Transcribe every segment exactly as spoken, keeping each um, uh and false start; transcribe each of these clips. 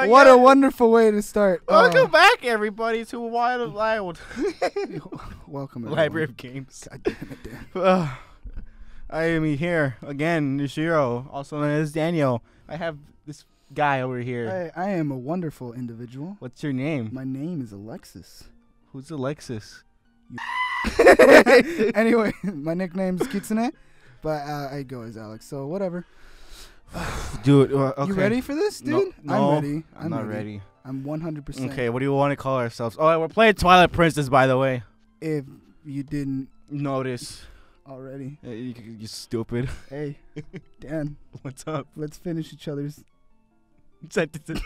Uh, what yeah. a wonderful way to start. Welcome uh, back, everybody, to Wild Wild. Welcome, Library everyone. of Games. God damn it, Dan. Uh, I am here again, Nishiro, also known as Daniel. I have this guy over here. I, I am a wonderful individual. What's your name? My name is Alexis. Who's Alexis? Anyway, my nickname's Kitsune, but uh, I go as Alex, so whatever. Dude, uh, okay. You ready for this, dude? No, no, I'm ready. I'm, not ready. I'm one hundred percent. Okay, what do you want to call ourselves? Oh, we're playing Twilight Princess, by the way. If you didn't Notice. already. Uh, you, you stupid. Hey, Dan, What's up? let's finish each other's. Sentences.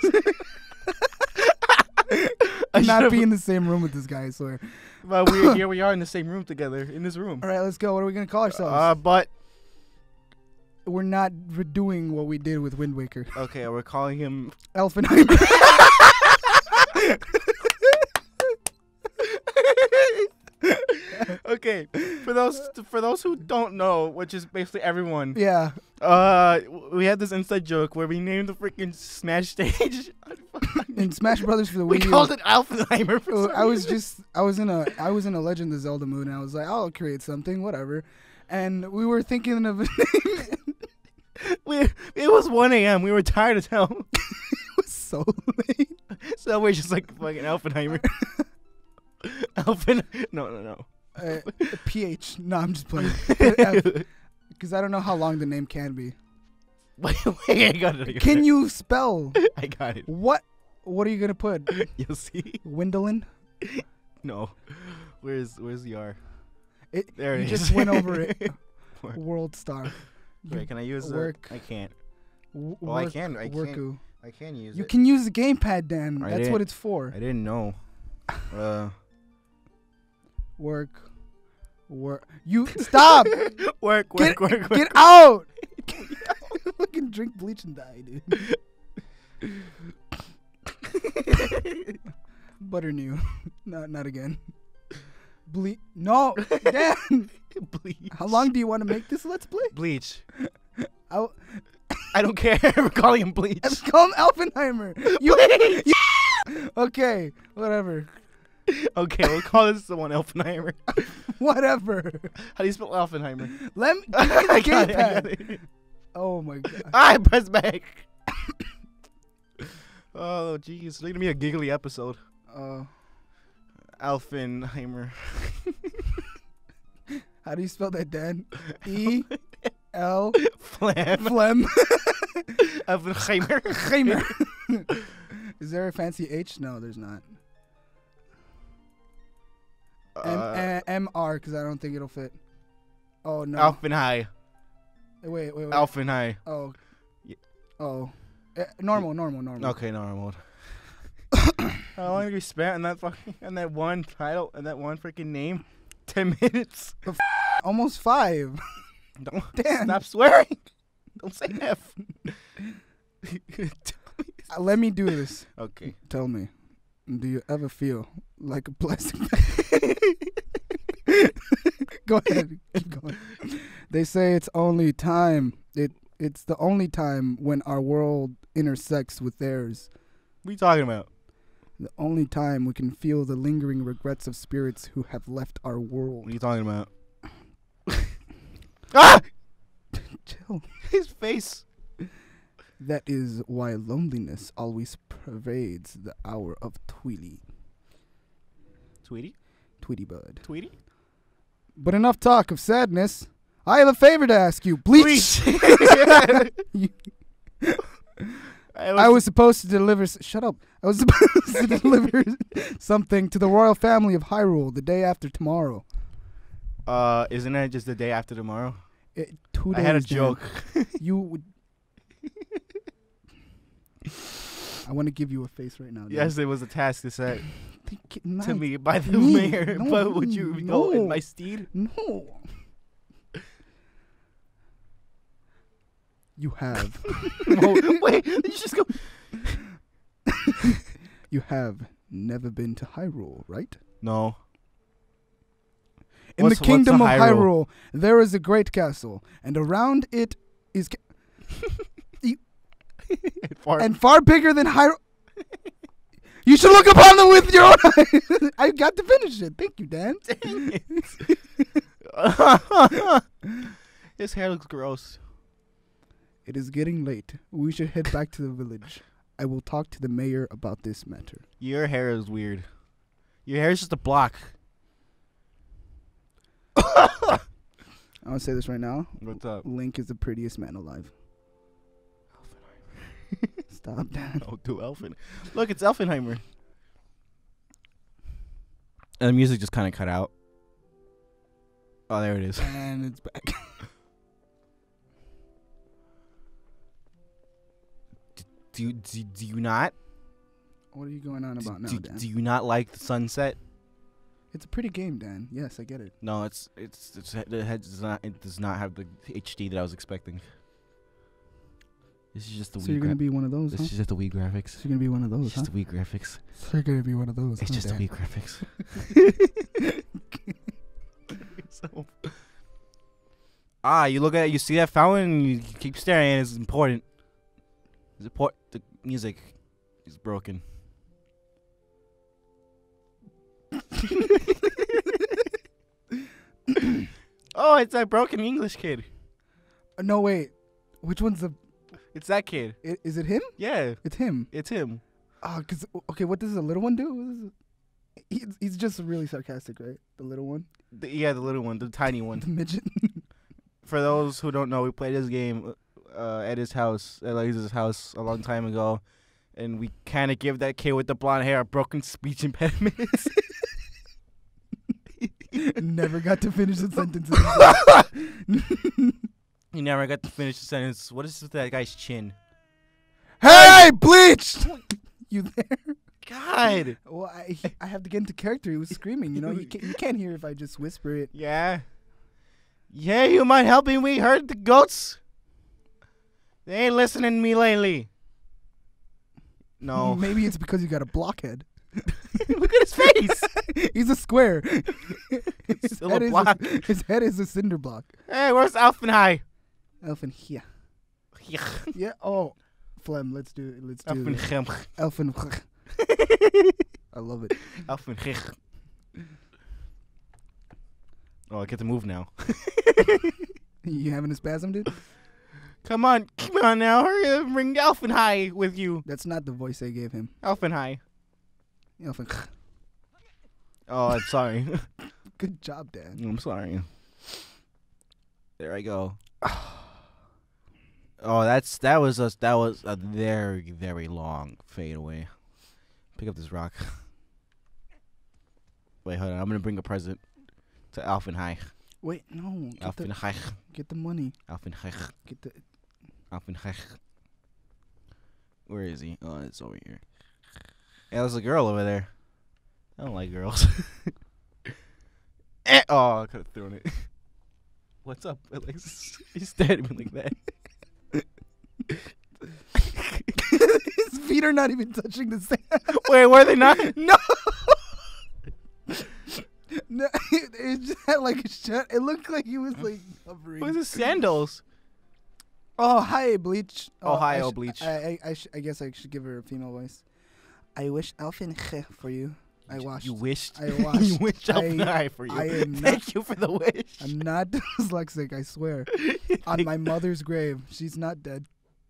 I not be in the same room with this guy, I swear. But we here we are in the same room together, in this room. All right, let's go. What are we going to call ourselves? Uh, but We're not redoing what we did with Wind Waker. okay, we're calling him. Elfenheimer. Okay, for those for those who don't know, which is basically everyone. Yeah. Uh, we had this inside joke where we named the freaking Smash stage. In Smash Brothers for the we Wii U. called it Alfenheimer. For Uh, some I was reason. just I was in a I was in a Legend of Zelda mood, and I was like, I'll create something, whatever. And we were thinking of a name. we it was one a m We were tired as hell, It was so late. so we're just like fucking Alfenheimer. Alphen. No, no, no. Uh, P H. No, I'm just playing. Because I don't know how long the name can be. Wait, wait, I got it. I got Can it. you spell? I got it. What? What are you gonna put? You'll see. Windolin? No. Where's Where's the R? It, There it you is. just went over it. Work. World Star. Wait, can I use work. the? I can't. W- Oh, I work- can. I can. Worku. I can use You it. can use the gamepad, Dan. I That's didn't- what it's for. I didn't know. Uh. Work. Work. You stop. work, Get, work, work, work. get out. Fucking drink bleach and die, dude. Butter new. No, not again. Ble. No, Dan. Bleach. How long do you want to make this Let's Play? Bleach. I'll, I don't care. We're calling him Bleach. let's call him Elfenheimer. You, you- okay, whatever. Okay, we'll call this the one Elfenheimer. Whatever. How do you spell Elfenheimer? Let me give me the I got it, I got gamepad. it. Oh my god. I press back. Oh, jeez. It's going to be a giggly episode. Uh, Alfenheimer. how do you spell that, Dan? E L Flam. Flem. Alfenheimer. Heimer. Is there a fancy H? No, there's not. M Uh, uh, M R because I don't think it'll fit. Oh no. Alfenhei. Wait, wait, wait. Alfenhei. Oh. Ye- Oh. Uh, normal, normal, normal. Okay, normal. How long have you spent on that fucking on that one title and that one freaking name? Ten minutes. Almost five. Don't Dan. stop swearing. Don't say F. Uh, let me do this. Okay. Tell me, do you ever feel like a plastic? Go ahead, keep going. They say it's only time. It it's the only time when our world intersects with theirs. What are you talking about? The only time we can feel the lingering regrets of spirits who have left our What world. are you talking about? Ah! Chill. His face. That is why loneliness always pervades the hour of Tweety. Tweety? Tweety bud. Tweety? But enough talk of sadness. I have a favor to ask you. Bleach. You- I was, I was supposed to deliver. S- shut up. I was supposed to deliver something to the royal family of Hyrule the day after tomorrow. Uh, isn't it just the day after tomorrow? It, two I had a days, Dan. joke. You would. I want to give you a face right now. Dan. Yes, it was a task to set Think it to might- me by the Me? mayor. No, but would you go in no. my steed? No. You have. Oh, wait, did you just go? You have never been to Hyrule, right? No. In What's- the what's a kingdom of Hyrule? Hyrule, there is a great castle, and around it is, ca- Far. and far bigger than Hyrule. You should look upon them with your own eyes. I got to finish it. Thank you, Dan. Dang it. His hair looks gross. It is getting late. We should head back to the village. I will talk to the mayor about this matter. Your hair is weird. Your hair is just a block. I want to say this right now. What's up? Link is the prettiest man alive. Stop, Dan. Oh, do Elfin. Look, it's Elfenheimer. And the music just kind of cut out. Oh, there it is. And it's back. do, you, do, do you not? What are you going on about do, now, do, Dan? do you not like the sunset? It's a pretty game, Dan. Yes, I get it. No, it's it's it's the head does not it does not have the H D that I was expecting. This is just the so Wii you're gonna gra- be one of those, This huh? is just the Wii graphics. So you're gonna be one of those, It's huh? just the Wii graphics. So you're gonna be one of those. It's huh, just Dan? the Wii graphics. So, ah, you look at it, you see that fountain, and you keep staring at it. It's important. It's important. The music is broken. Oh, it's that broken English kid. Uh, no, wait. Which one's the? It's that kid. I, is it him? Yeah, It's him. it's him. Ah, cause okay, what does the little one do? What is it? He's he's just really sarcastic, right? The little one, The, yeah, the little one, the tiny the one. midget. For those who don't know, we played this game uh, at his house, at Laser's house, a long time ago, and we kind of give that kid with the blonde hair a broken speech impediment. Never got to finish the sentence. He never got to finish the sentence. What is with that guy's chin? Hey, Bleach! You there? God. Well, I I have to get into character. He was screaming. You know, you can't, you can't hear if I just whisper it. Yeah. Yeah, you might help me. We heard the goats. They ain't listening to me lately. No. Maybe it's because you got a blockhead. Look at his face. He's a square. His Still head a is block. his head is a cinder block. Hey, where's Alfenhai? Elfin here. Yeah. Yeah. Oh, Flem. Let's do it. Let's do it. Alfenhim. Elfin. I love it. Alfenhich. Oh, I get to move now. You having a spasm, dude? Come on, come on now. Hurry up and bring Alfenhai with you. That's not the voice I gave him. Alfenhai. Elfin. Oh, I'm sorry. Good job, Dad. I'm sorry. There I go. Oh, that's that was a that was a very very long fade away. Pick up this rock. Wait, hold on. I'm gonna bring a present to Alfenhai. Wait, no. Get the, Alfenhai. get the money. Alfenhai. Get the. Alfenhai. Where is he? Oh, it's over here. Yeah, there's a girl over there. I don't like girls. Eh, oh, I could have thrown it. What's up, Alex? You stared at me like that. His feet are not even touching the sand. Wait, were they not? No. No, it, it just had like a shut. It looked like he was like hovering. Where's his sandals? Oh, hi, Bleach. Oh, hi, I oh, sh- Bleach. I I, I, sh- I guess I should give her a female voice. I wish Elfin for you. I washed. You wished. I washed. you wished I- Alfenhai for you. I am not- Thank you for the wish. I'm not dyslexic, I swear. On my mother's grave. She's not dead.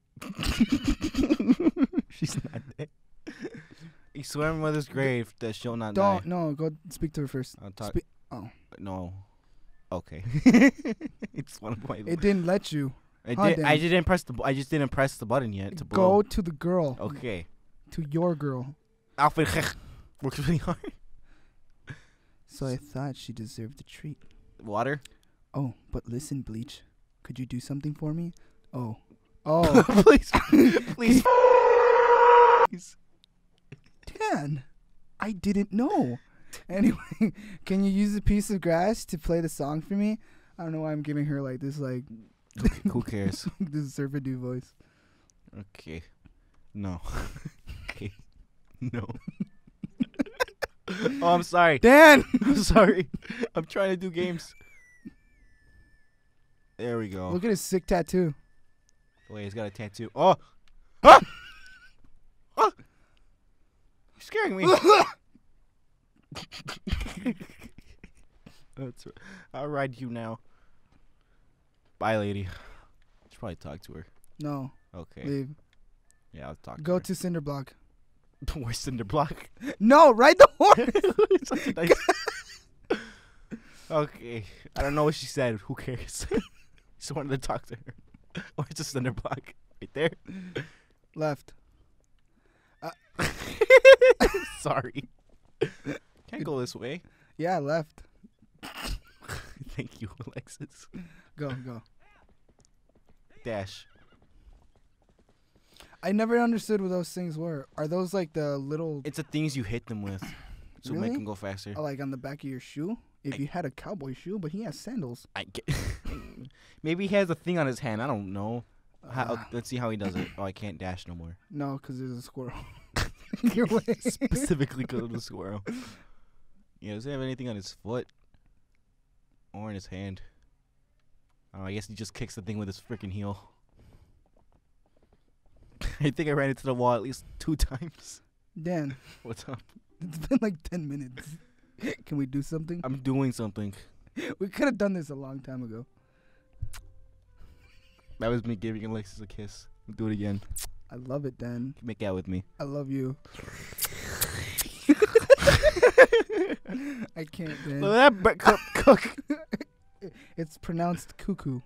She's not dead. You swear on mother's grave that she'll not Don't. die. No, go speak to her first. I'll talk. Spe- oh. No. Okay. It's one of my. It didn't let you. I Huh, did. Dan. I didn't press the. bu- I just didn't press the button yet to Go blow. to the girl. Okay. To your girl. Alfenhai works really hard. So I thought she deserved a treat. Water. Oh, but listen, Bleach. Could you do something for me? Oh. Oh. Please. Please. Please. Dan, I didn't know. Anyway, can you use a piece of grass to play the song for me? I don't know why I'm giving her like this, like Who cares? this Servadu voice. Okay. No. Okay. No. Oh, I'm sorry. Dan, I'm sorry. I'm trying to do games. There we go. look at his sick tattoo. Wait, he's got a tattoo. Oh! Ah! Ah! scaring me. That's right. I'll ride you now. Bye, lady. Should probably talk to her. No. Okay. Leave. Yeah, I'll talk. Go to, to Cinder Block. her. Where's Cinder Block? No, ride the horse. Such a nice. Okay. I don't know what she said. Who cares? Just wanted to talk to her. Where's the Cinder Block? Right there. Left. Uh, Sorry. Can't go this way. yeah, left. Thank you, Alexis. Go, go. Dash. I never understood what those things were. Are those like the little, It's the things you hit them with, to Really? make them go faster. oh, like on the back of your shoe? If I- you had a cowboy shoe, but he has sandals. I get. Maybe he has a thing on his hand. I don't know. How, Uh, let's see how he does it. Oh, I can't dash no more. no, because there's a squirrel in your way. Specifically because of the squirrel. Yeah, does he have anything on his foot or in his hand? Oh, I guess he just kicks the thing with his freaking heel. I think I ran into the wall at least two times. Dan, What's up? it's been like ten minutes. Can we do something? I'm doing something. We could have done this a long time ago. That was me giving Alexis a kiss. We'll do it again. I love it, Dan. Make out with me. I love you. I can't, Dan. Look at that bre- cook. cook. It's pronounced cuckoo.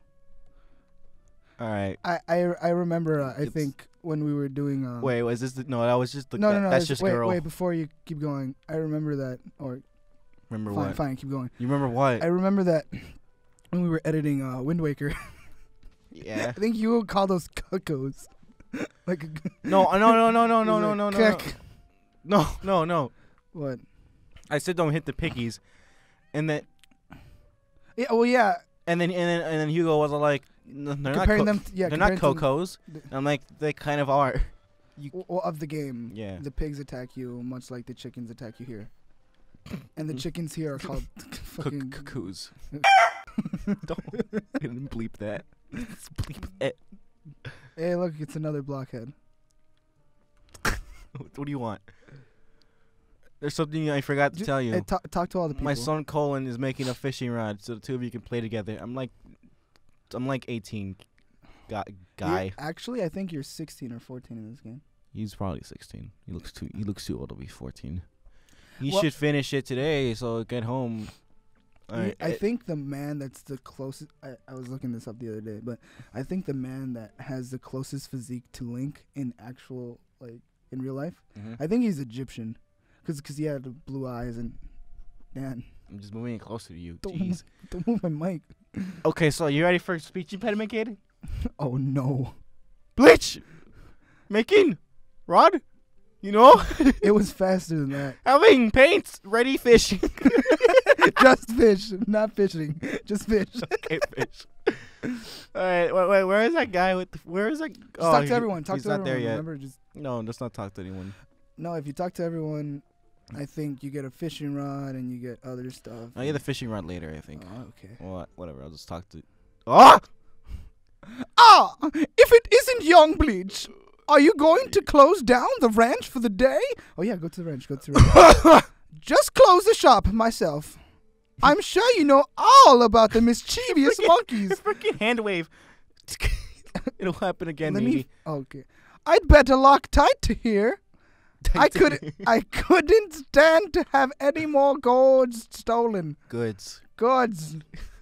All right. I I, I remember. Uh, I It's- think when we were doing. Um, Wait, was this the, no? That was just the. no, that- no, no. That's it's- just wait, girl. wait. Before you keep going, I remember that. Or Remember fine, what? fine. Keep going. You remember what? I remember that when we were editing uh, Wind Waker. Yeah. I think you would call those cuckoos. Like a, No, no, no, no, no, no, He's no, like, no, no, "Cuck." no, no, no. What? I said don't hit the piggies, and then Yeah. Well, yeah. and then and then and then Hugo was like, "No, they're comparing not. Co- them. To, yeah. they're not comparing to- cocos." the- And I'm like, they kind of are. w- well, of the game. Yeah. The pigs attack you much like the chickens attack you here. And the chickens here are called fucking. Cuck- cuckoos. Don't I didn't bleep that. Let's bleep it. Hey, look, it's another blockhead. What do you want? There's something I forgot to Ju- tell you. Hey, talk, talk to all the people. My son Colin is making a fishing rod, so the two of you can play together. I'm like, I'm like eighteen, guy. You're- guy. Actually, I think you're sixteen or fourteen in this game. He's probably sixteen. He looks too. He looks too old to be fourteen. He Well- should finish it today, so get home. You- Alright, I it- think the man that's the closest. I, I was looking this up the other day, but I think the man that has the closest physique to Link in actual, like, in real life, Mhm. I think he's Egyptian. Because cause he had the blue eyes and. Man, I'm just moving it closer to you. Don't- Jeez. don't move my mic. Okay, so you ready for speech impediment, kid? Oh, no. Bleach, making, rod. You know, It was faster than that. having paints ready, fishing. Just fish, not fishing. Just fish. Okay, fish. All right, wait, wait. Where is that guy with? The, where is that? Just oh, talk he- to everyone. Talk he's to not everyone. there yet. Remember, just No, let's not talk to anyone. no. If you talk to everyone, I think you get a fishing rod and you get other stuff. I'll get the fishing rod later, I think. Oh, okay. Well, whatever. I'll just talk to. Ah! Ah, if it isn't Young Bleach, are you going to close down the ranch for the day? Oh yeah, go to the ranch. Go to the ranch. Just close the shop myself. I'm sure you know all about the mischievous monkeys. Freaking hand wave. It'll happen again, Let maybe. me. Okay. I'd better lock tight to here. I could. I couldn't stand to have any more goods stolen. Goods. Goods.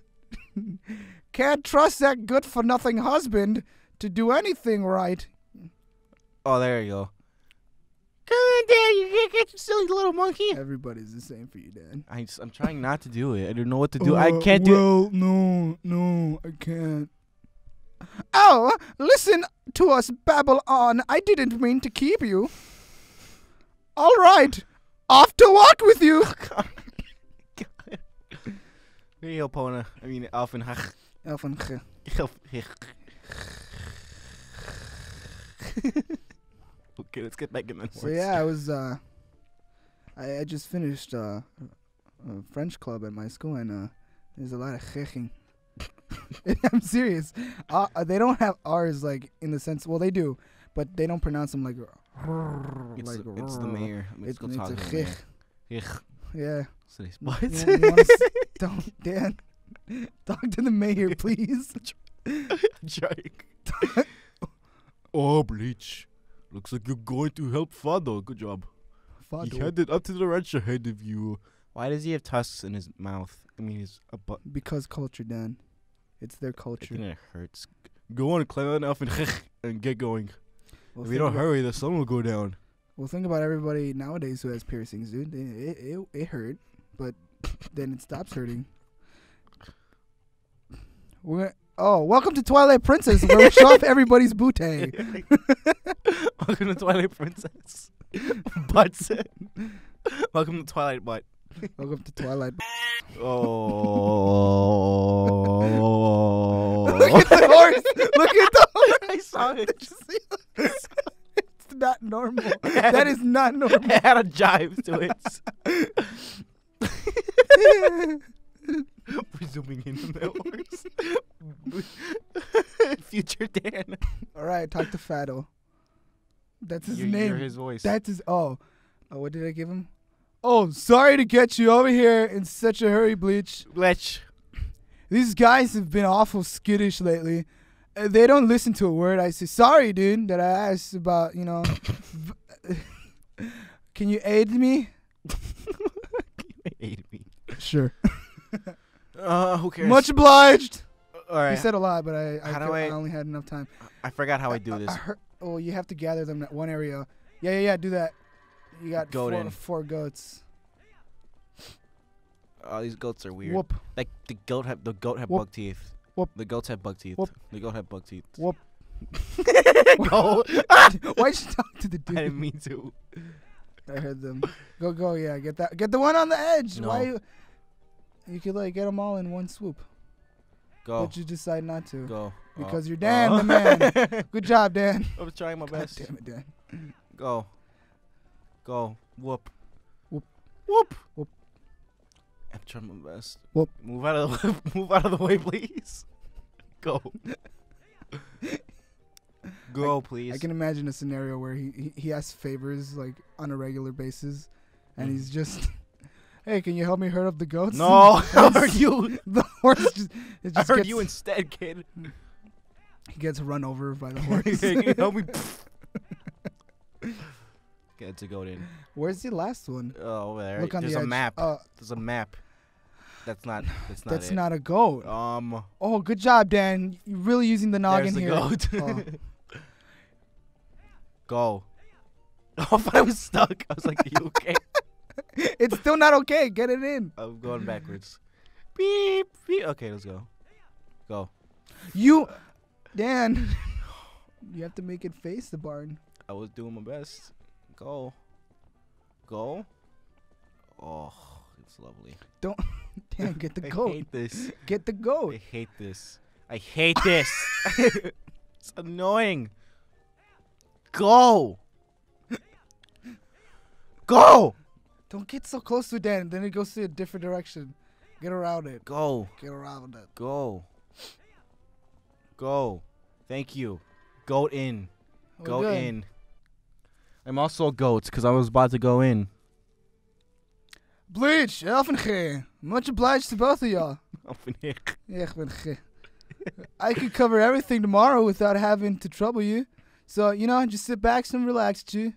Can't trust that good-for-nothing husband to do anything right. Oh, there you go. Come on, Dad. You can't get you silly little monkey. Everybody's the same for you, Dad. I just, I'm trying not to do it. I don't know what to do. I can't do it. Well, no, no, I can't. Oh, listen to us babble on. I didn't mean to keep you. All right, off to walk with you. Hey, Opona. I mean, Alphen. Elfen. Okay, let's get back in the So yeah, I was. Uh, I, I just finished uh, a French club at my school, and uh, there's a lot of checking. I'm serious. Uh, uh, they don't have R's like in the sense. Well, they do, but they don't pronounce them like. It's, like the, it's the mayor. Let's It's, go it's talk a to the chich. mayor. Ugh. Yeah. So he's- You What? want- you wanna s- don't, Dan. Talk to the mayor, please. Joke. Oh, Bleach. Looks like you're going to help Father. Good job. He Fado. handed up to the ranch ahead of you. Why does he have tusks in his mouth? I mean, he's a butt. Because culture, Dan. It's their I culture. think it hurts. Go on, climb on up and and get going. Well, if think you don't about- hurry, the sun will go down. Well, think about everybody nowadays who has piercings, dude. It it, it, it hurt, but then it stops hurting. We're gonna, oh, welcome to Twilight Princess, where we show off everybody's booty. Welcome to Twilight Princess. Butts. Welcome to Twilight Butt. Welcome to Twilight. Oh. Look at the horse. Look at the horse. I saw it. It's not normal. That is not normal. It had a jive to it. We're zooming in on that horse. Future Dan. All right, talk to Fado. That's his You're, name. you're his voice. That's his. Oh. oh, what did I give him? Oh, sorry to get you over here in such a hurry, Bleach. Bleach. These guys have been awful skittish lately. Uh, they don't listen to a word I say. Sorry, dude, that I asked about, you know. Can you aid me? Aid me. Sure. Uh, who cares? Much obliged. All right. He said a lot, but I I, How do cou- I- I only had enough time. I forgot how I do this. I heard, oh, you have to gather them at one area. Yeah, yeah, yeah. Do that. You got Goat four, in. four goats. Oh, these goats are weird. Whoop. Like the goat have the goat have Whoop. bug teeth. Whoop. The goats have bug teeth. Whoop. The goat have bug teeth. Whoop. Go. Why'd you talk to the I dude? didn't mean to. I heard them. Go, go, yeah. Get that. Get the one on the edge. No. Why? You, you could like get them all in one swoop, Go. but you decide not to Go. because Oh. you're Dan, Oh. the man. Good job, Dan. I was trying my God best. damn it, Dan. Go. Go. Whoop. Whoop. Whoop. Whoop. I'm trying my best. Whoop. Move out of the way. Move out of the way, please. Go. Go, please. I can imagine a scenario where he, he he asks favors like on a regular basis, and Mm. he's just, hey, can you help me herd up the goats? No, I And heard you. The horse just, it I just heard gets, you instead, kid. he gets run over by the horse. Can you help me? Get to go in. Where's the last one? Oh, over there. Look on There's the a edge. map. Uh, There's a map. That's not. That's not. that's it. not a goat. Um. Oh, good job, Dan. You're really using the noggin There's the here. goat. Oh. Go. Oh, if I was stuck. I was like, "Are you okay?" It's still not okay. Get it in. I'm going backwards. Beep, beep. Okay, let's go. Go. You, Dan. You have to make it face the barn. I was doing my best. Go. Go. Oh, it's lovely. Dan, get the I goat. hate this. Get the goat. I hate this. I hate this. It's annoying. Go. Go. Don't get so close to Dan. Then it goes to a different direction. Get around it. Go. Get around it. Go. Go. Thank you. Goat in. We're Go good. in. I'm also a goat because I was about to go in. Bleach, Elfenge. Much obliged to both of y'all. Open Yeah, ik ben ge- I could cover everything tomorrow without having to trouble you. So, you know, just sit back and relax, G.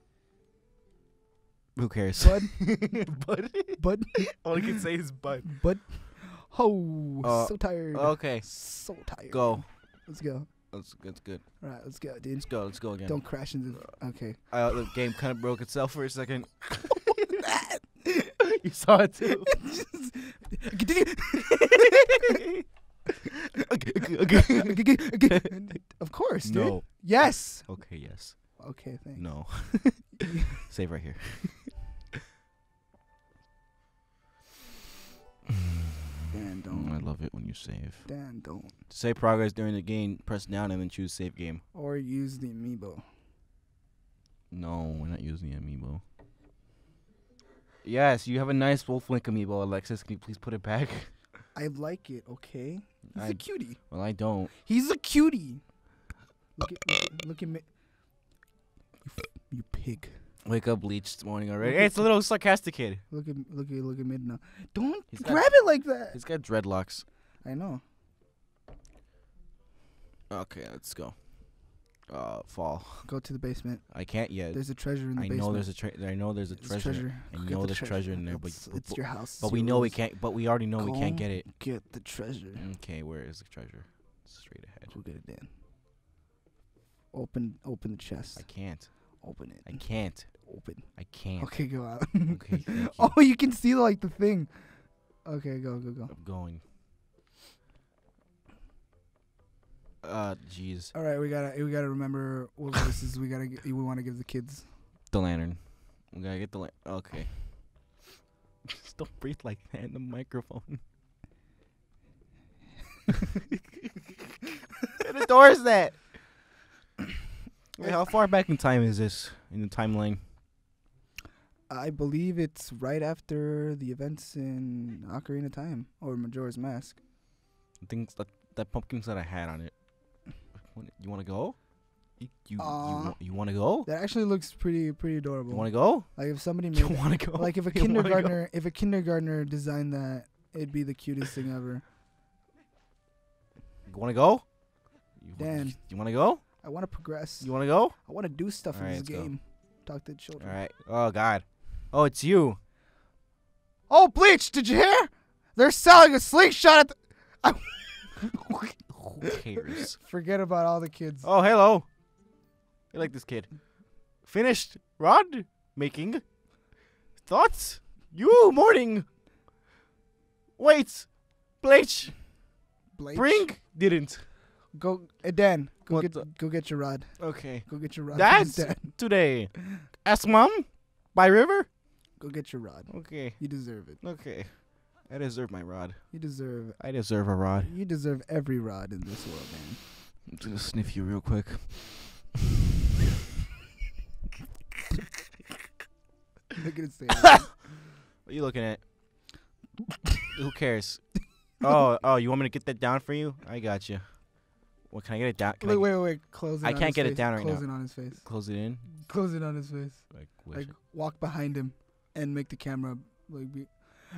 Who cares? Bud. Bud. Bud. All I can say is bud. Bud. Oh, Uh, so tired. Okay. So tired. Go. Let's go. That's, that's good. All right, let's go, dude. Let's go. Let's go again. Don't crash into the... Okay. Uh, the game kind of broke itself for a second. You saw it too. Of course, dude. No. Yes. Okay. Yes. Okay, thanks. No. Save right here. Dan, Mm, don't. I love it when you save. Dan, don't. To save progress during the game, press down and then choose save game. Or use the amiibo. No, we're not using the amiibo. Yes, you have a nice Wolf Link amiibo, Alexis. Can you please put it back? I like it, okay? He's I- a cutie. Well, I don't. He's a cutie. Look at, look at, look at me. You, f- you pig. Wake up, Bleach, this morning already. Hey, it's a little sarcastic kid. Look at look at look at mid now. Don't He's got- grab it like that. He's got dreadlocks. I know. Okay, let's go. Uh, fall. Go to the basement. I can't yet. There's a treasure in the I basement. know there's a tre- I know there's a There's treasure. treasure. I Go get know the there's treasure. treasure in there, but It's, but, it's your house. but it's we your know we rules. can't. But we already know we can't Go get it. Get the treasure. Okay, where is the treasure? Straight ahead. Go get it, Dan. Open, open the chest. I can't. Open it. I can't. Open. I can't. Okay, go out. Okay, thank you. Oh, you can see like the thing. Okay, go, go, go. I'm going. Uh, jeez. All right, we gotta, we gotta remember what voices we gotta, g- we want to give the kids. The lantern. We gotta get the lantern. Okay. Just don't breathe like that in the microphone. Where the door is that? Wait, how far back in time is this in the timeline? I believe it's right after the events in Ocarina of Time or Majora's Mask. Things that that pumpkin's got a hat on it. Wanna- You want to go? You you, Uh, you, wa- you want to go? That actually looks pretty, pretty adorable. You want to go? Like if somebody made, You it- want to go? like if a You wanna go? kindergartner, if a kindergartner designed that, it'd be the cutest thing ever. You want to go? You, wa- Dan. You want to go? I want to progress. You want to go? I want to do stuff All in right, this let's go. game. Talk to the children. All right. Oh God. Oh, it's you. Oh, Bleach! Did you hear? They're selling a slingshot at. The I Who cares? Forget about all the kids. Oh, hello. I like this kid. Finished rod making. Thoughts? You morning. Wait. Bleach. Bleach. Bring. Didn't. Go, uh, Dan. Go What get, the- go get your rod. Okay. Go get your rod. That's Dad. today. Ask mom. By river. Go get your rod. Okay. You deserve it. Okay. I deserve my rod. You deserve. I deserve a rod. You deserve every rod in this world, man. I'm gonna sniff you real quick. Look at it say. What are you looking at? Who cares? Oh, oh, you want me to get that down for you? I got you. Well, can I get it down? Can Wait, I wait, wait. Close it. I on can't his get it face. down right Close now. it on his face. close it in? Close it on his face. Like, wish Like it. walk behind him and make the camera like be.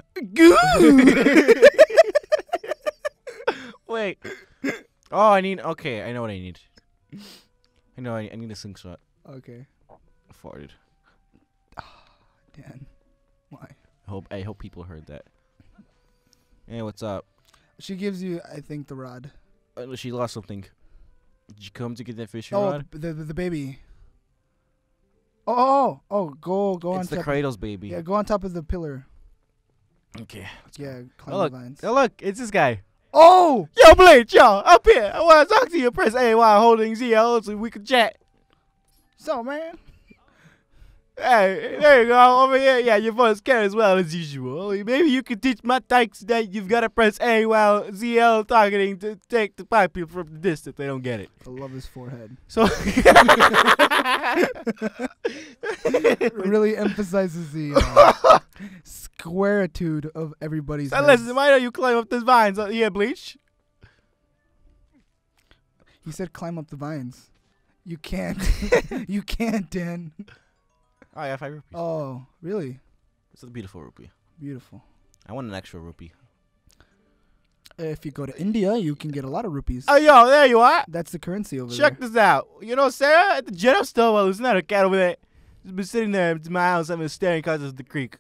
Wait. Oh, I need. Okay, I know what I need. I know. I, I need a slingshot. Okay, I farted. Dan. Why? I hope. I hope people heard that. Hey, what's up? She gives you, I think, the rod. Uh, she lost something. Did you come to get that fishing Oh, rod? the, the the baby. Oh, oh, oh! Go, go on It's the top. Kratos baby. Yeah, go on top of the pillar. Okay. Let's go. Yeah, climb Oh, the look. vines. Oh, look, it's this guy. Oh! Yo, Bleach, yo, up here. I want to talk to you. Press A while holding Z L so we can chat. So, man. Hey, there you go. Over here. Yeah, your voice can as well as usual. Maybe you can teach my tykes that you've got to press A while Z L targeting to take the pipe people from the distance. They don't get it. I love his forehead. So. It really emphasizes the uh, squaritude of everybody's So heads. listen, why don't you climb up this vine? So, yeah, Bleach. He said climb up the vines. You can't. You can't, Dan. Oh, yeah, five rupees. Oh, really? It's a beautiful rupee. Beautiful. I want an extra rupee. If you go to India, you can get a lot of rupees. Oh, yo, there you are. That's the currency over Check there. this out. You know, Sarah, at the jet store, well, there's not a cat over there. She's been sitting there in my house having a staring because of the creek.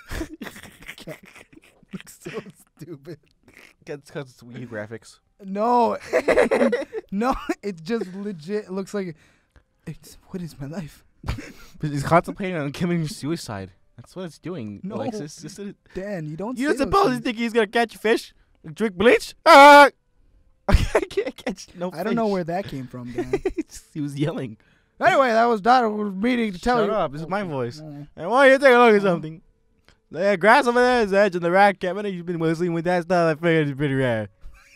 Looks so stupid. That's because it's Wii U graphics. No. No, it just legit looks like it's what is my life? But he's contemplating on committing suicide. That's what it's doing, No. Alexis. This is- Dan, you don't you say don't those suppose you things. think he's going to catch a fish? Drink bleach? Ah! I can't catch no I don't know fish. where that came from, Dan. He was yelling. Anyway, that was Donna was meeting to tell Shut you. up, this is my voice. Uh, And why don't you take a look at something? The grass over there is the edge of the rat cabinet. You've been whistling with that stuff. I figured it's pretty rare.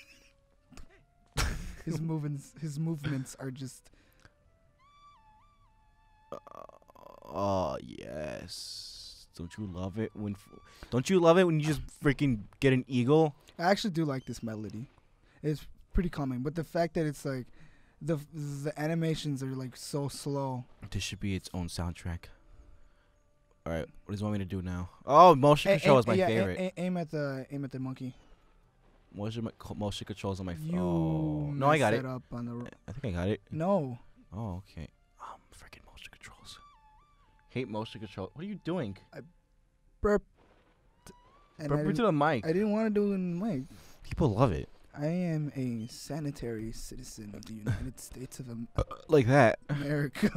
his movements, his movements are just. Oh yes. Don't you love it when? F- don't you love it when you just freaking get an eagle? I actually do like this melody. It's pretty calming, but the fact that it's like, the the animations are like so slow. This should be its own soundtrack. All right, what does he want me to do now? Oh, motion A- control aim- is my yeah, a- favorite. a- aim at the aim at the monkey. Motion my- co- motion controls on my. F- You oh no, I got messed it. Up on the ro- I think I got it. no. Oh okay. Um, freaking motion controls. Hate motion control. What are you doing? Burp. And I Burp into didn't, the mic. I didn't want to do it in the mic. People love it. I am a sanitary citizen of the United States of Am- Like that. America.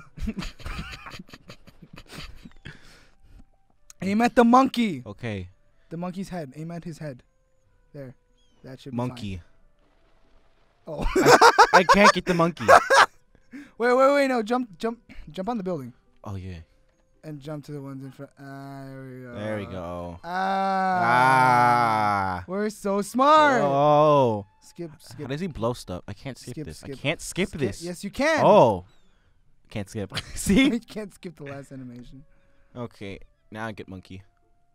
Aim at the monkey. Okay. The monkey's head. Aim at his head. There. That should be Monkey. fine. Oh. I, I can't get the monkey. Wait, wait, wait. No, jump, jump, jump on the building. Oh yeah. And jump to the ones in front. Ah, there we go. There we go. Ah. Ah. We're so smart. Oh. Skip, How skip. does he blow stuff? I can't skip, Skip, this. I skip. can't skip, skip. this. Yes, you can. Oh. Can't skip. See? You can't skip the last animation. Okay. Now I get monkey.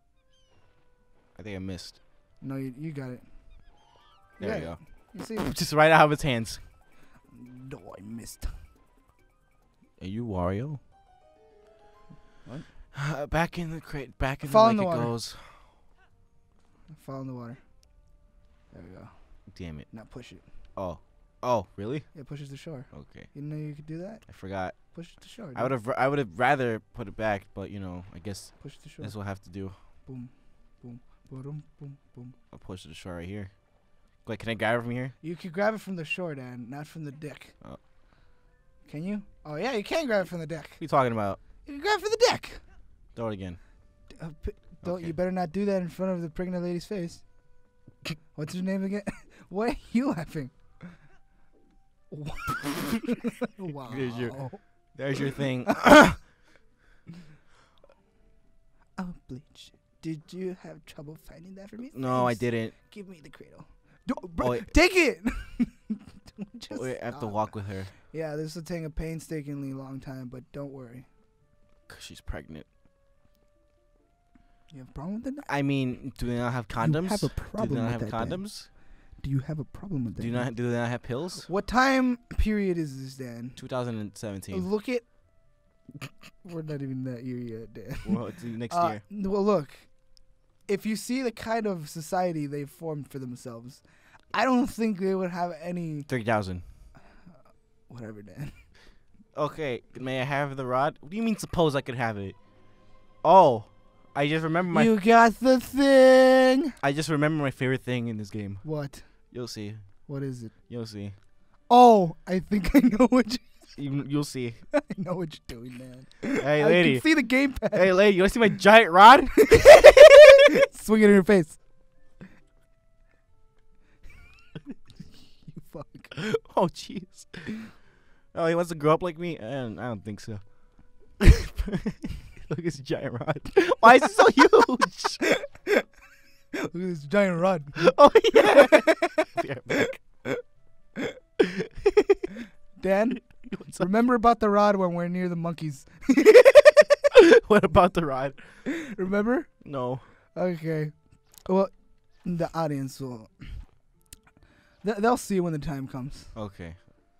I think I missed. No, you, you got it. There Yeah, we go. You see it? Just right out of his hands. No, I missed. Are you Wario? What? Uh, back in the crate. Back in Fall the in lake the it water. goes. Fall in the water. There we go. Damn it. Now push it. Oh. Oh, really? Yeah, push it to shore. Okay. You didn't know you could do that? I forgot. Push it to shore. I would have. I would have rather put it back, but you know, I guess Push it to shore. this will have to do. Boom, boom, boom, boom, boom. I'll push it to shore right here. Wait, can I grab it from here? You can grab it from the shore, Dan, not from the deck. Oh. Can you? Oh yeah, you can grab it from the deck. What are you talking about? You can grab it from the deck. Throw it again. D- Uh, p- don't Okay. you better not do that in front of the pregnant lady's face. What's her name again? What are you laughing? Wow. There's your- There's your thing. Oh, Bleach. Did you have trouble finding that for me? No, I Thanks. didn't. Give me the cradle. Do, br- Oh, wait. take it. Don't just Wait, I have to stop. walk with her. Yeah, this will take a painstakingly long time, but don't worry. Cause she's pregnant. You have a problem with that? I mean, do they not have condoms? You have a do problem they not with have that, Dan. condoms? Do you have a problem with that? Do you Dan? not? Do they not have pills? What time period is this, Dan? twenty seventeen. Look at. We're not even that year yet, Dan. Well, it's next Uh, year. n- well, look. If you see the kind of society they've formed for themselves, I don't think they would have any. Three thousand. Whatever, Dan. Okay, may I have the rod? What do you mean? Suppose I could have it? Oh, I just remember my. You got the thing. I just remember my favorite thing in this game. What? You'll see. What is it? You'll see. Oh, I think I know what you. You, you'll see. I know what you're doing, man. Hey, I lady. can see the gamepad. Hey, lady. You want to see my giant rod? Swing it in her face. You fuck. Oh, jeez. Oh, he wants to grow up like me? I don't, I don't think so. Look at this giant rod. Why is it so huge? Look at this giant rod. Oh, yeah. Be right back. Dan, What's up? remember about the rod when we're near the monkeys. What about the rod? Remember? No. Okay. Well, the audience will. th- They'll see when the time comes. Okay.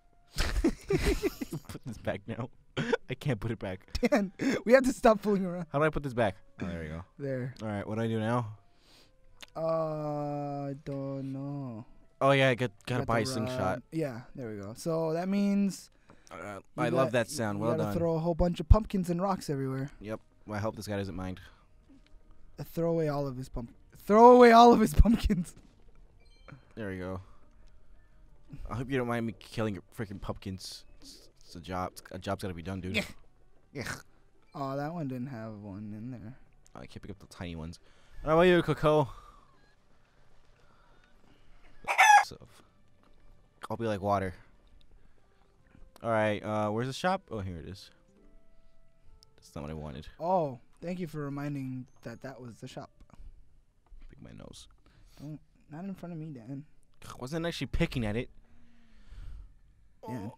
Put this back now. I can't put it back. Dan, we have to stop fooling around. How do I put this back? Oh, there we go. There. All right, what do I do now? Uh, I don't know. Oh, yeah, I got, gotta Got buy a the slingshot. rod. Yeah, there we go. So that means. Uh, you I got- love that sound. you Well gotta done. throw a whole bunch of pumpkins and rocks everywhere. Yep. Well, I hope this guy doesn't mind. Uh, throw away all of his pump. Throw away all of his pumpkins. There we go. I hope you don't mind me killing your freaking pumpkins. It's, it's a job. A job's gotta be done, dude. Yeah. Yeah. Oh, that one didn't have one in there. I can't pick up the tiny ones. How about you, Coco? So, I'll be like water. All right. Uh, where's the shop? Oh, here it is. That's not what I wanted. Oh, thank you for reminding that that was the shop. Pick my nose. Don't, not in front of me, Dan. I wasn't actually picking at it. Yeah.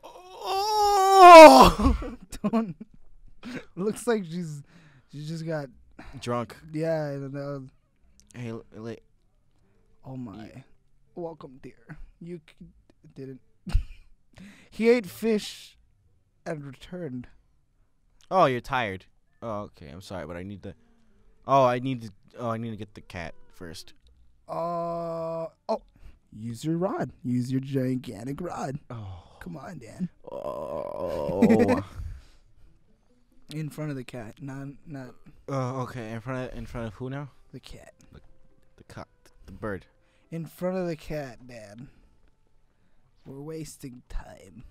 Oh! Don't. Looks like she's, she just got. Drunk. Yeah, I don't know. Hey, l- l- Oh my. Welcome, dear. You c- didn't. He ate fish and returned. Oh, you're tired. Oh, okay. I'm sorry, but I need to. Oh, I need to. Oh, I need to get the cat first. Uh oh. Use your rod. Use your gigantic rod. Oh. Come on, Dan. Oh. In front of the cat, not not Oh, okay. In front of in front of who now? the cat. The cat. The bird. In front of the cat, Dad. We're wasting time.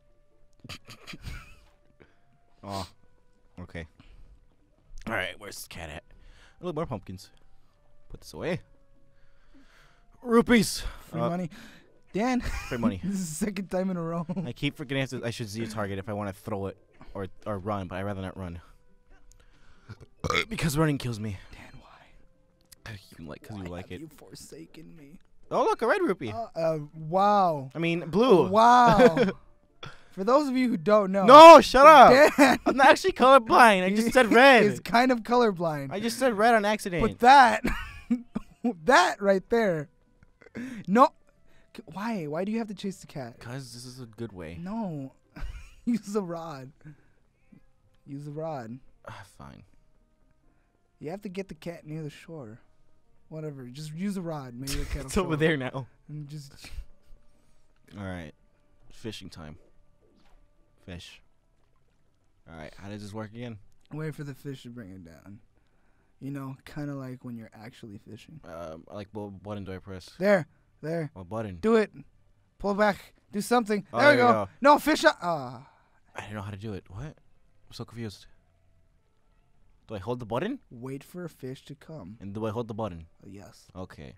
Oh. Okay. All right. Where's the cat at? A little more pumpkins. Put this away. Rupees. Free Uh, money. Dan. Free money. This is the second time in a row. I keep forgetting to, I should see a target if I want to throw it or or run, but I'd rather not run. Because running kills me. Dan, why? You like, because Why you like have it. you forsaken me? Oh, look, a red rupee. Uh, uh, wow. I mean, blue. Wow. For those of you who don't know. No, shut up. Dan I'm not actually colorblind. I just said red. is kind of colorblind. I just said red on accident. But that, that right there. No. C- Why? Why do you have to chase the cat? Because this is a good way. No. Use the rod. Use the rod. Ah, fine. You have to get the cat near the shore. Whatever. Just use the rod. Maybe the cat will It's show over up. there now. And just. All right. Fishing time. Fish. All right. How does this work again? Wait for the fish to bring it down. You know, kind of like when you're actually fishing. Um, like, what button do I press? There. There. What button? Do it. Pull back. Do something. Oh, there we there go. you go. No, fish up. Ah. I don't know how to do it. What? I'm so confused. Do I hold the button? Wait for a fish to come. And do I hold the button? Uh, yes. Okay.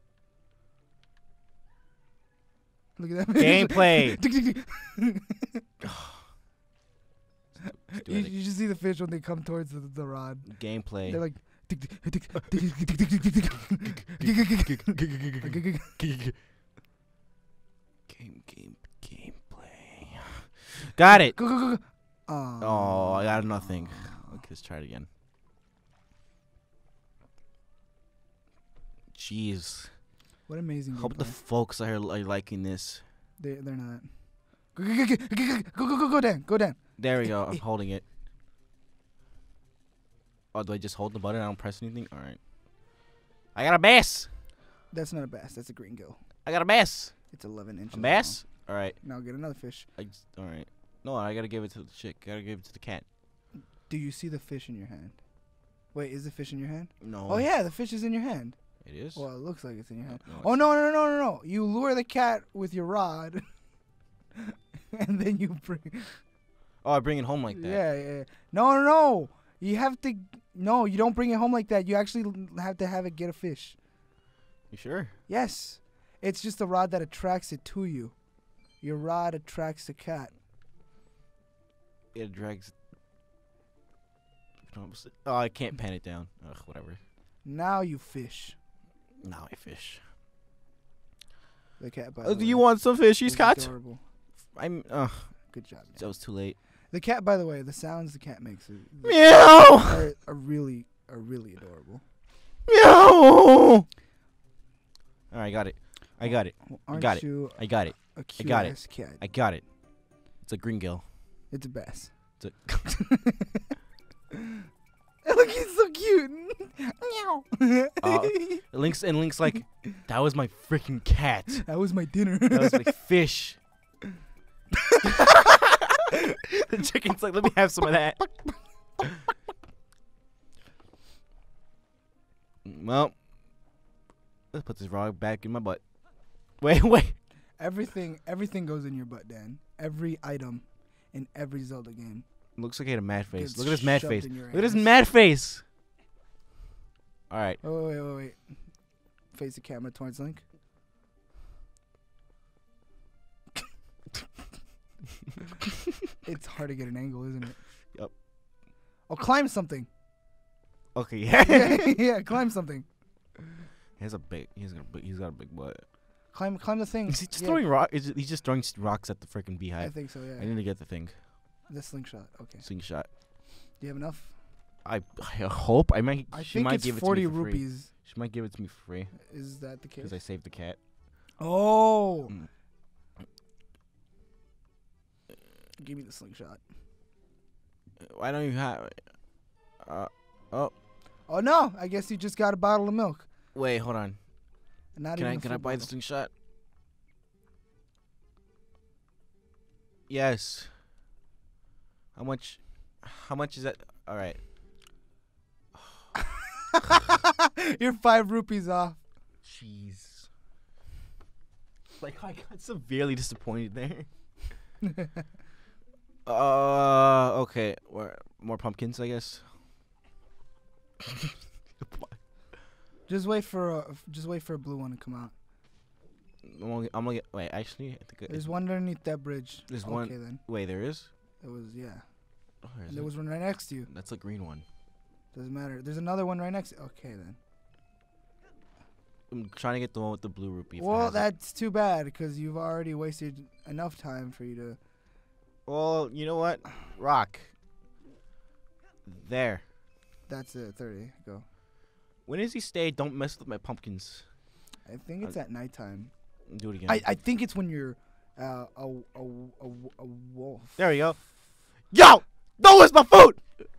Look at that fish. Gameplay. Tick, tick, tick. Let's do you, it. you should see the fish when they come towards the, the rod. Gameplay. They're like. tick, tick, tick, tick, tick, tick, tick, tick, tick, tick. Game, game, gameplay. Got it. Go, go, go, go. Oh, Oh, I got nothing. Okay, let's try it again. Jeez. What amazing. Hope the gameplay. folks are, are liking this. They they're not. Go go go go go go go go go down go down. There we go. I'm holding it. Oh, do I just hold the button? I don't press anything? All right. I got a bass. That's not a bass. That's a green gill. I got a bass. It's eleven inches. A bass? All right. Long. Now get another fish. I just, all right. No, I got to give it to the chick. I got to give it to the cat. Do you see the fish in your hand? Wait, is the fish in your hand? No. Oh yeah, the fish is in your hand. It is? Well, it looks like it's in your hand. No, Oh it's- no no no no no! You lure the cat with your rod, and then you bring. Oh, I bring it home like that. Yeah, yeah. yeah. No no no! You have to. No, you don't bring it home like that. You actually l- have to have it get a fish. You sure? Yes, it's just the rod that attracts it to you. Your rod attracts the cat. It drags. Oh, I can't pan it down. Ugh, whatever. Now you fish. Now I fish. The cat. By Uh, the do way, you want some fishies, is cat? adorable. I'm. Uh, Good job. that Man. was too late. The cat. By the way, the sounds the cat makes are, Meow. are, are really are really adorable. Meow. All right, I got it. I got it. Well, aren't got it. you I got it. a cute got it. ass cat? I got it. It's a green gill. It's a bass. It's a Look, he's so cute. Meow. Uh, it links and links like that was my freaking cat. That was my dinner. That was my fish. The chicken's like, let me have some of that. Well, let's put this rod back in my butt. Wait, wait. everything, everything goes in your butt, Dan. Every item in every Zelda game. Looks like he had a mad face. Gets Look at his mad shoved face. in your Look at his ass. mad face. All right. Oh wait, wait, wait. Face the camera towards Link. It's hard to get an angle, isn't it? Yep. Oh, climb something. Okay. Yeah. yeah, yeah, climb something. He has a big. He's got a big. He's got a big butt. Climb, climb the thing. Is he just Yeah, throwing rock? Is it, he's just throwing s- rocks at the freaking I beehive. think so. Yeah. I need to get the thing. The slingshot. Okay. Slingshot. Do you have enough? I, I hope I might. I she think might it's give forty it to me for free. rupees. She might give it to me for free Is that the case? because I saved the cat. Oh. Mm. Give me the slingshot. Why don't you have? Uh, oh, Oh no! I guess you just got a bottle of milk. wait, hold on. Not Can even I a can I full buy the bottle. slingshot? Yes. How much? How much is that? All right. You're five rupees off. Jeez. Like I got severely disappointed there. uh, okay. More, more pumpkins, I guess. Just wait for a, just wait for a blue one to come out. I'm gonna, I'm gonna get. Wait, actually, I think. There's one underneath that bridge. There's okay, one. then. Wait, there is. It was yeah. Oh, there And is there it? was one right next to you. That's a green one. Doesn't matter. There's another one right next to you. Okay then. I'm trying to get the one with the blue rupee. if it Well, has it. that's too bad because you've already wasted enough time for you to. Well, you know what? Rock. There. That's it. thirty. Go. When does he stay? Don't mess with my pumpkins. I think it's at nighttime. Do it again. I, I think it's when you're uh, a, a, a, a wolf. there we go. Yo! Don't waste my food!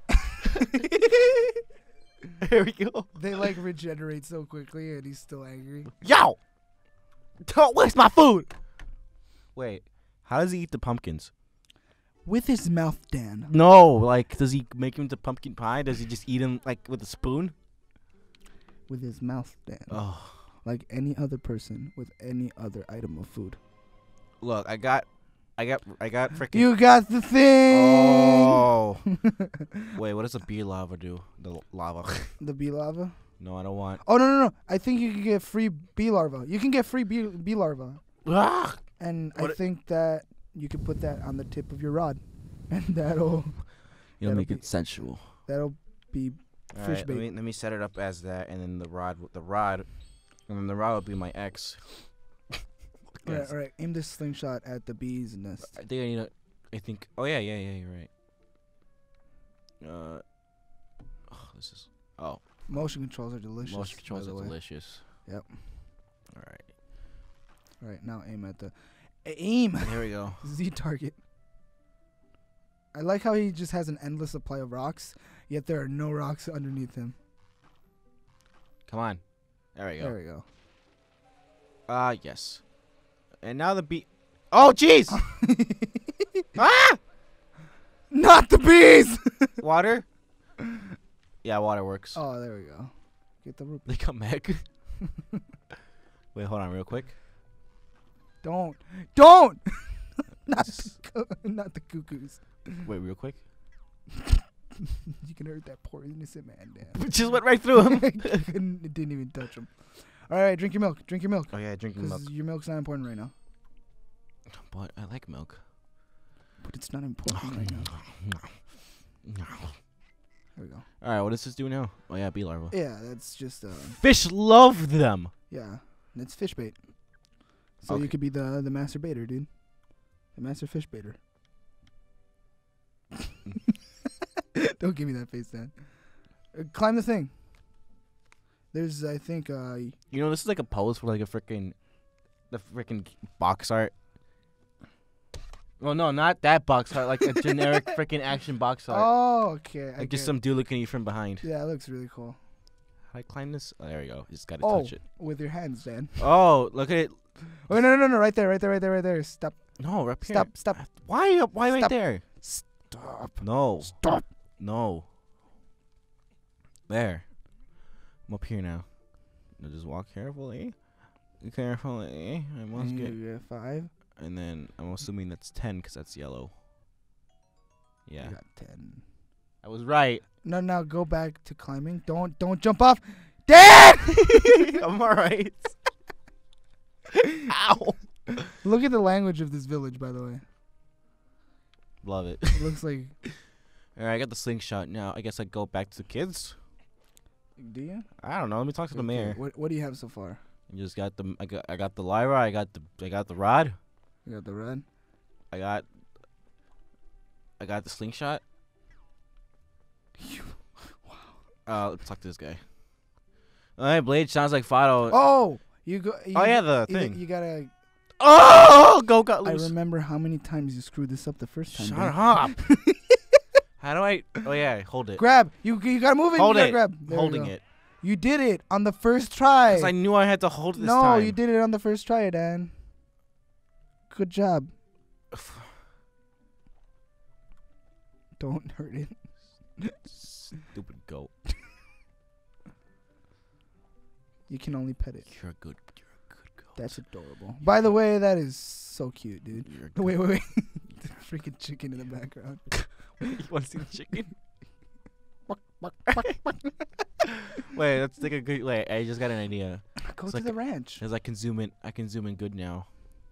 There we go. They like regenerate so quickly and he's still angry. Yo! Don't waste my food! Wait, how does he eat the pumpkins? With his mouth, Dan. No, like, does he make him into pumpkin pie? Does he just eat him, like, with a spoon? With his mouth, Dan. Oh. Like any other person with any other item of food. Look, I got, I got, I got freaking. You got the thing! Oh. Wait, what does a bee lava do? The l- lava. The bee larva? No, I don't want. Oh, no, no, no. I think you can get free bee larva. You can get free bee, bee larva. Ah! And What I it- think that you can put that on the tip of your rod. And that'll You'll That'll make be- it sensual. that'll be All fish right, bait. let me let me set it up as that, and then the rod, the rod, and then the rod would be my ex. All right, Yes. all right. Aim this slingshot at the bee's nest. I think I need a. I think. Oh yeah, yeah, yeah. You're right. Uh. Oh, this is. Oh, Motion controls are delicious. motion controls by the are way. delicious. Yep. All right. All right, now aim at the aim. Here we go. Z target. I like how he just has an endless supply of rocks, yet there are no rocks underneath him. Come on. There we go. There we go. Ah, uh, yes. And now the bee. Oh, jeez! Ah! Not the bees! Water? Yeah, water works. Oh, there we go. Get the root. They come back. Wait, hold on, real quick. Don't. Don't! not, the, cu- not the cuckoos. Wait, real quick. You can hurt that poor innocent man, Dan. Just went right through him. Couldn't- it didn't even touch him. All right, drink your milk. Drink your milk. Oh yeah, drinking milk. Because your milk's not important right now. But I like milk. But it's not important right now. There we go. All right, what does this do now? Oh yeah, bee larva. Yeah, that's just, uh, Fish love them. yeah. That's fish bait. So you Okay. could be the the master baiter, dude. The master fish baiter. Don't give me that face, Dan. Uh, climb the thing. There's, I think, uh, You know, this is like a pose for like a freaking, the freaking box art. Well, no, not that box art. Like a generic freaking action box art. oh, okay. I like just get some it. dude looking at you from behind. Yeah, it looks really cool. How do I climb this? Oh, there we go. Just gotta Oh, touch it. with your hands, Dan. Oh, look at it. Oh, no, no, no, no, right there, right there, right there, right there. Stop, No, up here. stop, stop, Why? up- Why right Stop. there? stop, No. stop. No. There. I'm up here now. Now just walk carefully. Carefully. I must And get. you get five. And then I'm assuming that's ten because that's yellow. Yeah. You got ten. I was right. No, now go back to climbing. Don't, don't jump off. Dan! I'm alright. Ow. Look at the language of this village, by the way. Love it. It looks like. Alright, I got the slingshot now. I guess I go back to the kids. Do you? I don't know. Let me talk to the Okay, mayor. What What do you have so far? I just got the. I got. I got the lyra. I got the. I got the rod. You got the red. I got. I got the slingshot. Uh, let's talk to this guy. All right, Blade. Sounds like Fido. Oh, you go. You, Oh, yeah, the you, thing. You gotta. Oh, go got I loose. remember how many times you screwed this up the first time. Shut Dan. up. How do I? Oh yeah, hold it. Grab. You you gotta move it. Hold you gotta it. Grab. There we Holding go. it. You did it on the first try. Because I knew I had to hold it this no, time. you did it on the first try, Dan. Good job. Don't hurt it. Stupid goat. You can only pet it. You're a good. You're a good goat. That's adorable. By the way, that is so cute, dude. You're a good Wait, wait, wait. The freaking chicken in the background. You want to see the chicken? Wait, let's take a good. Wait, I just got an idea. Go It's to like- the ranch. As I can zoom in, I can zoom in good now.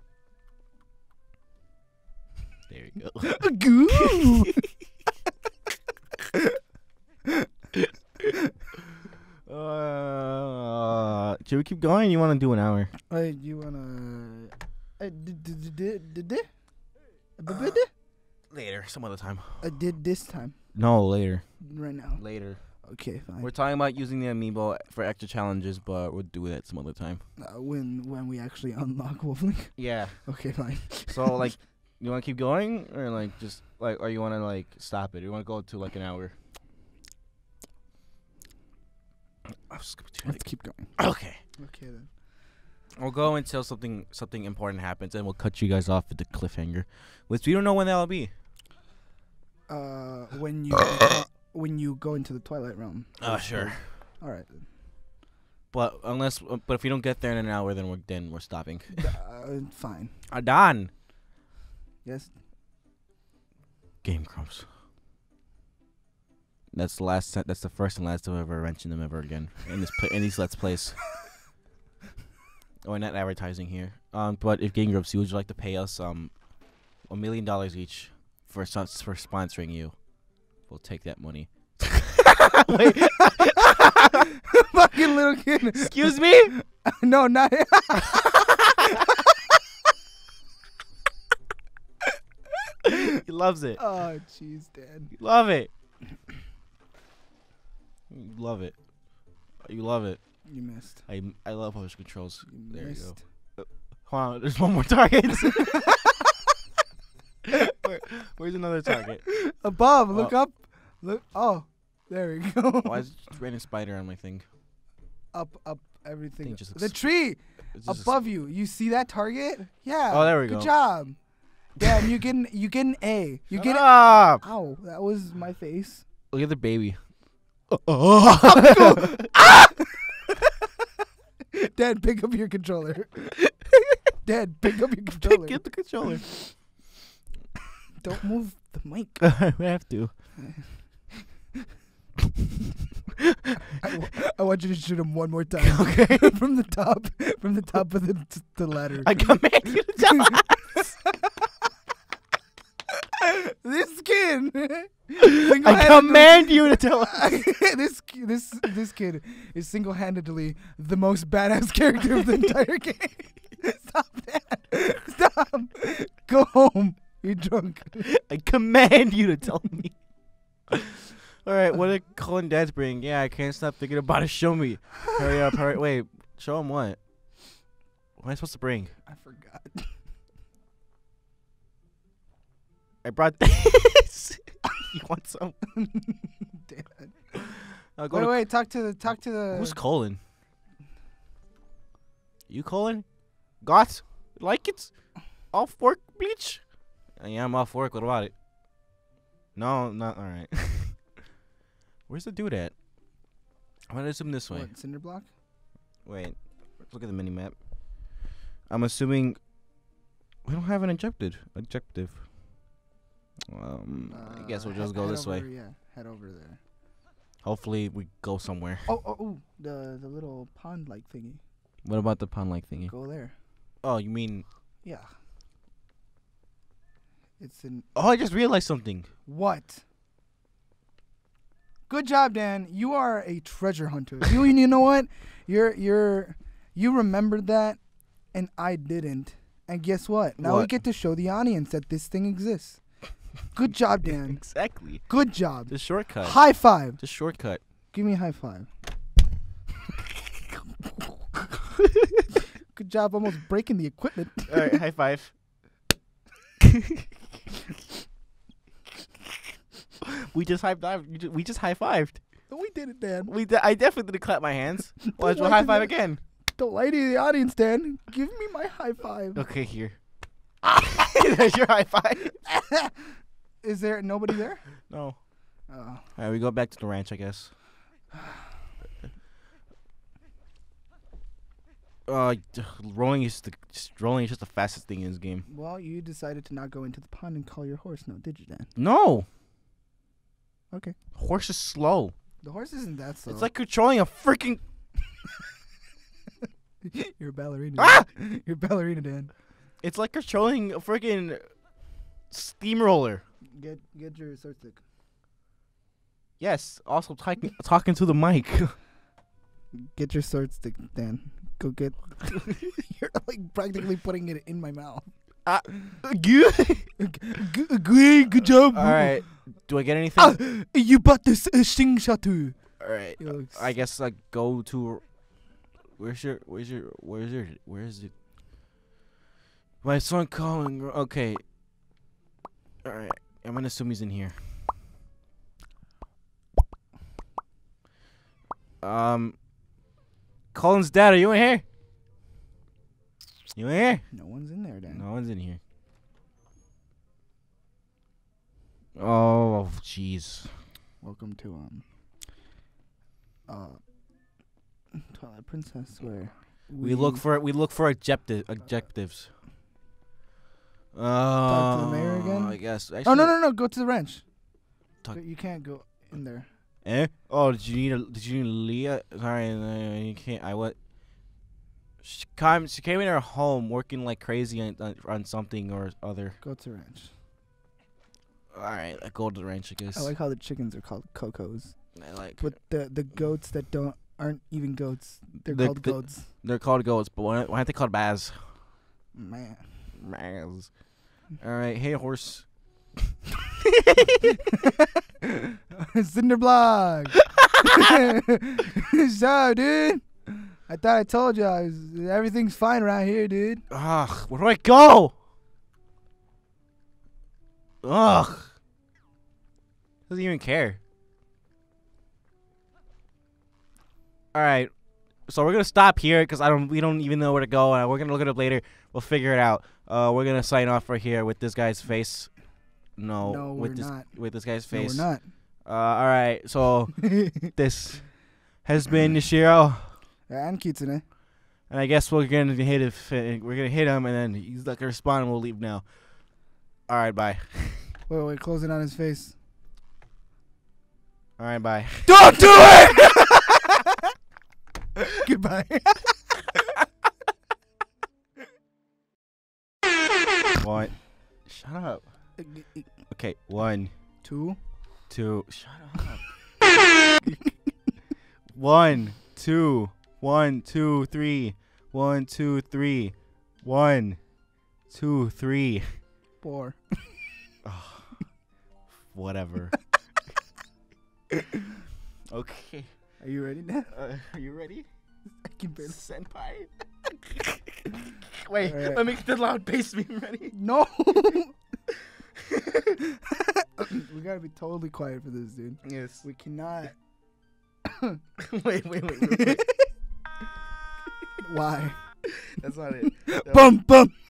There you go. Goo. Uh, should we keep going? You want to do an hour? Uh, you wanna? I did did did did did Uh, Later, some other time. I did this time No, later. right now. Later. Okay, fine. We're talking about using the amiibo for extra challenges, but we'll do that some other time. Uh, when when we actually unlock Wolflink. Yeah. Okay, fine. So like, you want to keep going, or like just like, or you want to like stop it? Or you want to go to like an hour? I'll skip it to, Let's like- keep going. Okay. Okay then. We'll go until something something important happens, and we'll cut you guys off with the cliffhanger, which we don't know when that'll be. Uh, when you uh, when you go into the Twilight realm. Oh, sure. All right. Then. But unless, uh, but if we don't get there in an hour, then we're then we're stopping. Uh, fine. Ah, done. Yes. Game Grumps. That's the last. That's the first and last time I've ever mentioned them ever again in this pla- in these Let's Plays. Or not advertising here. Um, but if Game Grumps, you would like to pay us um a million dollars each for so- for sponsoring you, we'll take that money. Wait. Fucking little kid. Excuse me? No, not. He loves it. Oh, jeez, Dad. You love it. You love it. You love it. You missed. I I love motion controls. You There missed. you go. Hold on, there's one more target. Where, where's another target? Above, look Oh. up. Look. Oh, there we go. Why is it raining spider on my thing? Up, up, everything. Thing just The looks- tree It's just a above you. You see that target? Yeah. Oh, there we Good go. job. Damn, you get an, you get an A. You Shut get. up. Ow, that was my face. Look at the baby. Dad, pick up your controller. Dad, pick up your controller. Get the controller. Don't move the mic. I have to. I, w- I want you to shoot him one more time. Okay. From the top, from the top of the t- the ladder. I command you to tell us. This kid. I command you to tell us. this ki- this this kid is single-handedly the most badass character of the entire game. Stop that! Stop! Go home. You're drunk. I command you to tell me. All right, what did Colin Dad's bring? Yeah, I can't stop thinking about it. Show me. Hurry up, hurry. Wait, show him what? What am I supposed to bring? I forgot. I brought this. You want some? Dad. I'll go Wait, to wait. Talk to the. Talk to the. Who's Colin? You Colin? Got? Like it? Off work bleach? Uh, yeah, I'm off work. What about it? No, not alright. Where's the dude at? I'm gonna assume this way. What, cinder block? Wait. Let's look at the mini map. I'm assuming we don't have an objective. Objective. Um, I guess we'll Uh, just head- go head this over, way. Yeah, head over there. Hopefully we go somewhere. Oh, oh, oh, the the little pond-like thingy. What about the pond-like thingy? Go there. Oh, you mean? Yeah. It's in Oh, I just realized something. what? Good job, Dan. You are a treasure hunter. you you know what? You're you're you remembered that, and I didn't. And guess what? Now we What? get to show the audience that this thing exists. Good job, Dan. Exactly. Good job. The shortcut. High five. The shortcut. Give me a high five. Good Good job almost breaking the equipment. All right, high five. we just high fived. We just high fived. We did it, Dan. We de- I definitely didn't clap my hands. Let's lie high to five the- again. Don't lie to the audience, Dan. Give me my high five. Okay, here. There's your high five. Is there nobody there? No. Oh. All right, we go back to the ranch, I guess. Uh, rolling is the just rolling is just the fastest thing in this game. Well, you decided to not go into the pond and call your horse. No, did you, Dan? No. Okay. Horse is slow. The horse isn't that slow. It's like controlling a freaking. You're a ballerina. Ah! Dan. You're a ballerina, Dan. It's like controlling a freaking steamroller. Get get your sword stick. Yes. Also talking talking to the mic. Get your sword stick, Dan. Go get. You're like practically putting it in my mouth. Uh, good. Good, good job. All right. Do I get anything? Ah, you bought this uh, sting shatu. All right. I guess like go to. Where's your? Where's your? Where's your? Where's it? My son calling. Okay. All right. I'm gonna assume he's in here. Um. Colin's dad, are you in here? You in here? No one's in there, Dan. No one's in here. Oh, jeez. Welcome to um. Uh. Twilight Princess, where We look for we look for objective objectives. Uh, Talk to the mayor again? I guess. Oh Actually, no no no! Go to the ranch. Talk- You can't go in there. Eh? Oh, did you need a? Did you need Leah? Sorry, no, you can't. I what? She came. She came in her home working like crazy on, on, on something or other. Go to the ranch. All right, I go to the ranch. I guess. I like how the chickens are called cocos, I like. but the the goats that don't aren't even goats. They're The- called the- goats. They're called goats, but why, why aren't they called Baz? Man. Baz. All right, hey horse. Cinderblock. So, dude. I thought I told you I was, everything's fine around here, dude. Ugh, where do I go? Ugh. Doesn't even care. All right, so we're gonna stop here because I don't. We don't even know where to go, and we're gonna look it up later. We'll figure it out. Uh, we're gonna sign off right here with this guy's face. No, No, with we're this not. with this guy's No, face. we're not. Uh, all right. So this has been Nishiro, And Kitsune. and I guess we're gonna hit if we're gonna hit him, and then he's not gonna respond, and we'll leave now. All right, bye. Wait, wait, close it on his face. All right, bye. Don't do it! Goodbye. One. Shut up. Okay, one, Two. two. Shut up. One, two, one, two, three, one, two, three, one, two, three. Four. Whatever. Okay. Are you ready now? Uh, are you ready? I can barely. Senpai. Wait, Alright. let me get the loud bass beam ready. No. We gotta be totally quiet for this, dude. Yes. We cannot. wait, wait, wait, wait, wait. Why? That's not it. That Bum bum.